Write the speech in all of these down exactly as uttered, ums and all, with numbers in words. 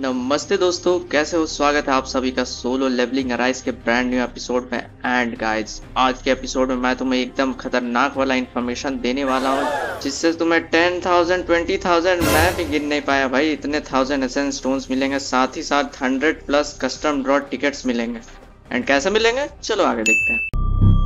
नमस्ते दोस्तों, कैसे हो। स्वागत है आप सभी का सोलो लेवलिंग अराइज के ब्रांड न्यू एपिसोड में। एंड गाइज, आज के एपिसोड में मैं तुम्हें एकदम खतरनाक वाला इन्फॉर्मेशन देने वाला हूँ, जिससे तुम्हें टेन थाउजेंड ट्वेंटी थाउजेंड मैं भी गिन नहीं पाया भाई, इतने थाउजेंड एसेंस स्टोन्स मिलेंगे, साथ ही साथ hundred plus custom draw tickets मिलेंगे। एंड कैसे मिलेंगे, चलो आगे देखते हैं।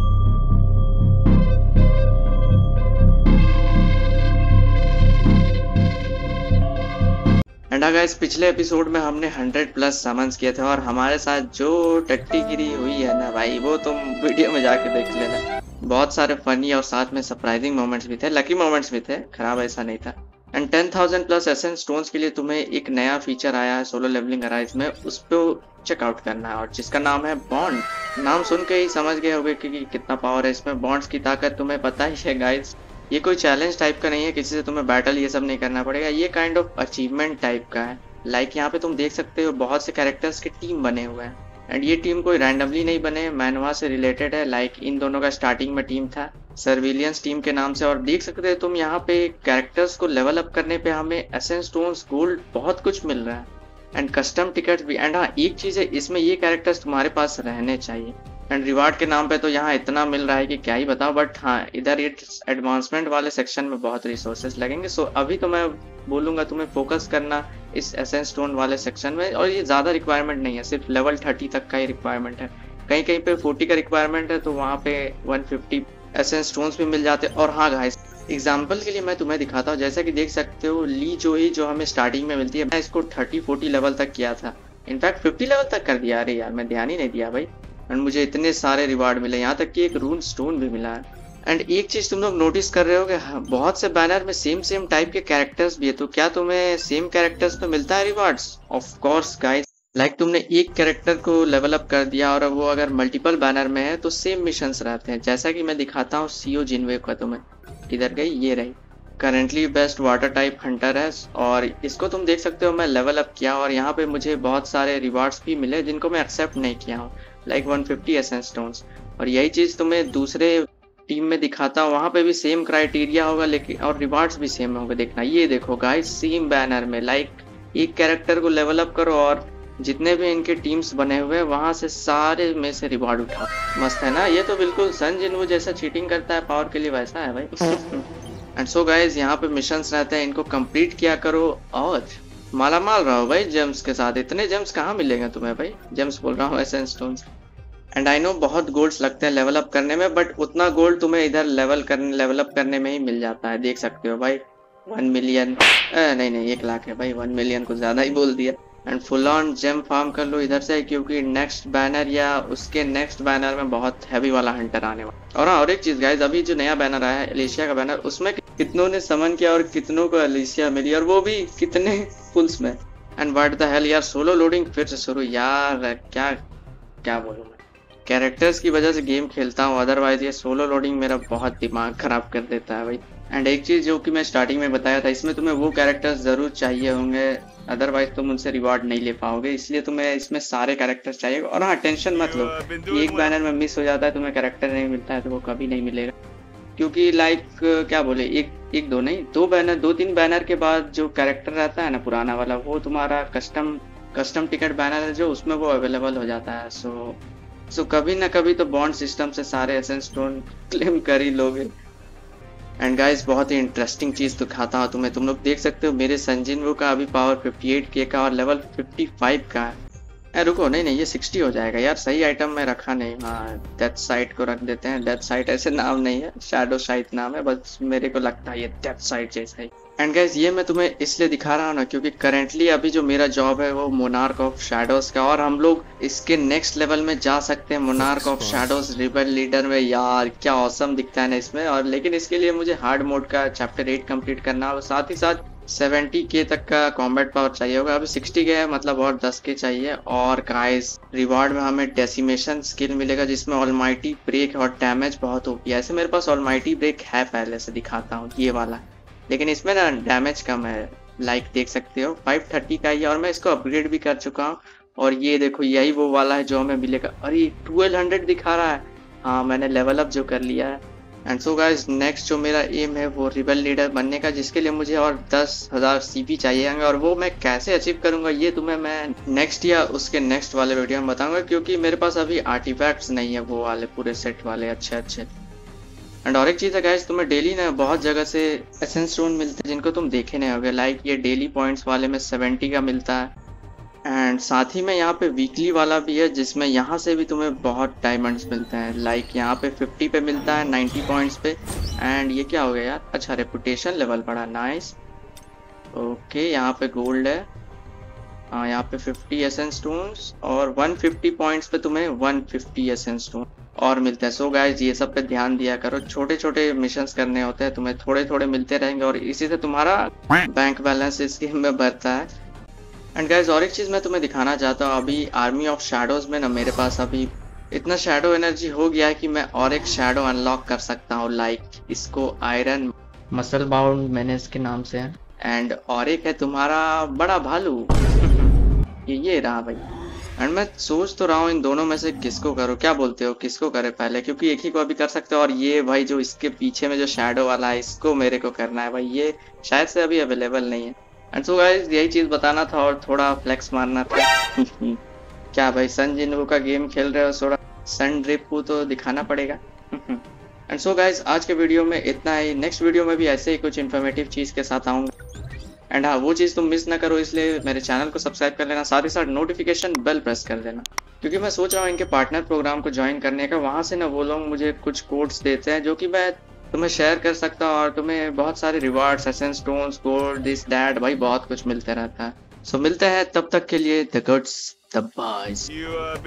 एंड गाइस, पिछले एपिसोड में हमने हंड्रेड प्लस समन्स किए थे और हमारे साथ जो टट्टीगिरी हुई है ना भाई, वो तुम वीडियो में जाके देख लेना। बहुत सारे फनी और साथ में सरप्राइजिंग मोमेंट्स भी थे, लकी मोमेंट्स भी थे, खराब ऐसा नहीं था। And ten thousand plus essence stones के लिए तुम्हें एक नया फीचर आया है सोलो लेवलिंग अराइज में, उस पर चेकआउट करना है, और जिसका नाम है बॉन्ड। नाम सुन के ही समझ गए होगे कि कितना पावर है इसमें। बॉन्ड्स की ताकत तुम्हें पता ही है गाइज। ये कोई चैलेंज टाइप का नहीं है, किसी से तुम्हें बैटल ये सब नहीं करना पड़ेगा, ये काइंड ऑफ अचीवमेंट टाइप का है। लाइक like यहाँ पे तुम देख सकते हो बहुत से कैरेक्टर्स के टीम बने हुए हैं, एंड ये टीम कोई रैंडमली नहीं बने, मैनवा से रिलेटेड है। लाइक like इन दोनों का स्टार्टिंग में टीम था सर्विलियंस टीम के नाम से, और देख सकते हो तुम यहाँ पे कैरेक्टर्स को लेवल अप करने पे हमें एसेंस स्टोन्स, गोल्ड, बहुत कुछ मिल रहा है, एंड कस्टम टिकट्स भी। एंड हाँ, एक चीज है, इसमें ये कैरेक्टर्स तुम्हारे पास रहने चाहिए। एंड रिवार्ड के नाम पे तो यहाँ इतना मिल रहा है कि क्या ही बताओ, बट हाँ, इधर एडवांसमेंट वाले सेक्शन में बहुत रिसोर्सेज लगेंगे। सो अभी तो मैं बोलूंगा तुम्हें फोकस करना इस एसेंस स्टोन वाले सेक्शन में, और ये ज्यादा रिक्वायरमेंट नहीं है, सिर्फ लेवल थर्टी तक का ही रिक्वायरमेंट है। कहीं कहीं पे फोर्टी का रिक्वायरमेंट है, तो वहाँ पे वन फिफ्टी एसेंस स्टोन्स भी मिल जाते। और हाँ गाइस, एग्जाम्पल के लिए मैं तुम्हें दिखाता हूँ, जैसा कि देख सकते हो ली जोई जो हमें स्टार्टिंग में मिलती है, मैं इसको थर्टी फोर्टी लेवल तक किया था, इनफैक्ट फिफ्टी लेवल तक कर दिया। अरे यार, मैं ध्यान ही नहीं दिया भाई। एंड मुझे इतने सारे रिवार्ड मिले, यहाँ तक कि एक रून स्टोन भी मिला है। एंड एक चीज तुम लोग नोटिस कर रहे हो कि बहुत से बैनर में सेम सेम टाइप के कैरेक्टर्स भी है, तो क्या तुम्हें सेम कैरेक्टर्स पे मिलता है rewards? Of course guys, like तुमने एक कैरेक्टर को लेवल अप कर दिया और वो अगर मल्टीपल बैनर में है तो सेम मिशंस रहते हैं। जैसा कि मैं दिखाता हूँ सीओ जिनवे का तुम्हें, किधर गई, ये रही। Currently best water type hunter है, और इसको तुम देख सकते हो मैं लेवल अप किया, और यहाँ पे मुझे बहुत सारे रिवार्ड्स भी मिले जिनको मैं एक्सेप्ट नहीं किया हूँ, like one fifty essence stones. और यही चीज तुम्हें दूसरे टीम में दिखाता हूँ, वहाँ पे भी सेम क्राइटेरिया होगा, लेकिन और रिवार्ड्स भी सेम होंगे। देखना, ये देखो गाइस, सेम बैनर में लाइक एक कैरेक्टर को लेवल अप करो और जितने भी इनके टीम्स बने हुए हैं वहां से सारे में से रिवार्ड उठा। मस्त है ना? ये तो बिल्कुल सन जिनवू जैसा चीटिंग करता है पावर के लिए, वैसा है भाई। एंड सो गाइस, यहाँ पे मिशंस रहते हैं, इनको कंप्लीट किया करो और माला माल रहा हो भाई जेम्स के साथ। इतने जेम्स कहाँ मिलेंगे तुम्हें भाई, जेम्स बोल रहा हूँ, essence stones. And I know बहुत गोल्ड्स लगते हैं लेवल अप करने में, बट उतना गोल्ड तुम्हें इधर लेवल करने लेवल अप करने में ही मिल जाता है। देख सकते हो भाई, वन मिलियन नहीं नहीं एक लाख है भाई, वन मिलियन को ज्यादा ही बोल दिया। And full on gem farm कर लो इधर से, क्योंकि नेक्स्ट बैनर या उसके नेक्स्ट बैनर में बहुत हैवी वाला हंटर आने वाला। और हाँ, और एक चीज गाइस, अभी जो नया बैनर आया है एलिशिया का बैनर, उसमें कितनों ने समन किया और कितनों को एलिशिया मिली, और वो भी कितने फुल्स में। एंड व्हाट द हेल यार, सोलो लोडिंग फिर से शुरू यार, क्या क्या बोलूं मैं। कैरेक्टर्स की वजह से गेम खेलता हूँ, अदरवाइज ये सोलो लोडिंग मेरा बहुत दिमाग खराब कर देता है भाई। एंड एक चीज जो कि मैं स्टार्टिंग में बताया था, इसमें तुम्हें वो कैरेक्टर्स जरूर चाहिए होंगे, अदरवाइज तुम उनसे रिवार्ड नहीं ले पाओगे, इसलिए तुम्हें इसमें सारे कैरेक्टर्स चाहिए। और हाँ, टेंशन मत लो, एक बैनर में मिस हो जाता है, तुम्हें कैरेक्टर नहीं मिलता है तो वो कभी नहीं मिलेगा, क्योंकि लाइक क्या बोले, एक एक दो नहीं, दो बैनर, दो तीन बैनर के बाद जो कैरेक्टर रहता है ना पुराना वाला, वो तुम्हारा कस्टम कस्टम टिकट बैनर है जो, उसमें वो अवेलेबल हो जाता है। सो सो कभी ना कभी तो बॉन्ड सिस्टम से सारे एसेंस स्टोन क्लेम कर ही लोगे। एंड गाइस, बहुत ही इंटरेस्टिंग चीज दिखाता हूँ तुम्हें, तुम लोग देख सकते हो मेरे संजिनवू का अभी पावर फिफ्टी एट के का और लेवल फिफ्टी फाइव का है। ए, रुको, नहीं नहीं ये सिक्सटी हो जाएगा यार, सही आइटम में रखा नहीं। हाँ, डेथ साइट को रख देते हैं। डेथ साइट ऐसे नाम नहीं है, शैडो साइट नाम है, बस मेरे को लगता है ये डेथ साइट जैसा ही। एंड गाइस, ये मैं तुम्हें इसलिए दिखा रहा हूँ ना, क्योंकि करेंटली अभी जो मेरा जॉब है वो मोनार्क ऑफ शैडोज का, और हम लोग इसके नेक्स्ट लेवल में जा सकते हैं, monarch of shadows rebel leader में। यार क्या औसम दिखता है ना इसमें। और लेकिन इसके लिए मुझे हार्ड मोड का चैप्टर एट कंप्लीट करना, और साथ ही साथ सेवेंटी के तक का कॉम्बैट पावर चाहिए होगा। अभी सिक्सटी के है, मतलब और दस के चाहिए। और गाइस, रिवार्ड में हमें डेसिमेशन स्किल मिलेगा, जिसमें ऑलमाइटी ब्रेक और डैमेज बहुत ओपी है। ऐसे मेरे पास ऑलमाइटी ब्रेक है, पहले से दिखाता हूँ ये वाला, लेकिन इसमें ना डैमेज कम है, लाइक देख सकते हो फाइव थर्टी का ही है, और मैं इसको अपग्रेड भी कर चुका हूँ। और ये देखो, यही वो वाला है जो हमें मिलेगा। अरे ट्वेल्व हंड्रेड दिखा रहा है, हाँ मैंने लेवल अप जो कर लिया है। एंड सो गाइस नेक्स्ट जो मेरा एम है वो रिबल लीडर बनने का, जिसके लिए मुझे और दस हजार सीपी चाहिए, और वो मैं कैसे अचीव करूंगा ये तुम्हें मैं नेक्स्ट या उसके नेक्स्ट वाले वीडियो में बताऊंगा, क्योंकि मेरे पास अभी आर्टिफैक्ट्स नहीं है वो वाले पूरे सेट वाले अच्छे अच्छे। एंड और एक चीज़ है गाइस, तुम्हें डेली ना बहुत जगह से एसेंस स्टोन मिलते हैं जिनको तुम देखे नहीं होगे। लाइक ये डेली पॉइंट्स वाले में सेवेंटी का मिलता है, एंड साथ ही में यहाँ पे वीकली वाला भी है जिसमें यहाँ से भी तुम्हें बहुत डायमंड्स मिलते हैं। लाइक यहाँ पे फिफ्टी पे मिलता है नाइन्टी पॉइंट्स पे। एंड ये क्या हो गया यार, अच्छा रेपुटेशन लेवल बढ़ा, नाइस। ओके यहाँ पे गोल्ड है, हाँ यहाँ पे फिफ्टी एसेंस स्टोन्स और वन फिफ्टी पॉइंट्स पे तुम्हें वन फिफ्टी एसेंस स्टोन और मिलता है। सो गाइज ये सब पे ध्यान दिया करो, छोटे छोटे मिशंस करने होते हैं, तुम्हें थोड़े थोड़े मिलते रहेंगे और इसी से तुम्हारा बैंक बैलेंस इस गेम में बढ़ता है। एंड गाइज और एक चीज़ मैं तुम्हें दिखाना चाहता हूँ, अभी आर्मी ऑफ शैडोज में ना मेरे पास अभी इतना शैडो एनर्जी हो गया है कि मैं और एक शैडो अनलॉक कर सकता हूँ। लाइक इसको आयरन मसल बाउंड मैंने इसके नाम से है। एंड और एक है तुम्हारा बड़ा भालू ये ये रहा भाई। एंड मैं सोच तो रहा हूँ इन दोनों में से किसको करूँ, क्या बोलते हो किसको करे पहले, क्योंकि एक ही को अभी कर सकते हो। और ये भाई जो इसके पीछे में जो शैडो वाला है इसको मेरे को करना है भाई, ये शायद से अभी अवेलेबल नहीं है। एंड सो गाइस यही चीज़ बताना था और थोड़ा फ्लेक्स मारना था क्या भाई सन जिनवू का गेम खेल रहे हो, थोड़ा सन ड्रिप तो दिखाना पड़ेगा। एंड सो गाइस आज के वीडियो में इतना ही, नेक्स्ट वीडियो में भी ऐसे ही कुछ इन्फॉर्मेटिव चीज़ के साथ आऊँगा। एंड हाँ वो चीज़ तुम मिस ना करो, इसलिए मेरे चैनल को सब्सक्राइब कर लेना, साथ ही साथ नोटिफिकेशन बेल प्रेस कर देना, क्योंकि मैं सोच रहा हूँ इनके पार्टनर प्रोग्राम को ज्वाइन करने का। वहाँ से ना वो लोग मुझे कुछ कोड्स देते हैं जो कि मैं तुम्हें शेयर कर सकता हूँ और तुम्हें बहुत सारे rewards, essence stones, gold, this that भाई बहुत कुछ मिलते रहता है। सो मिलते हैं तब तक के लिए, द गुड्स द बायज।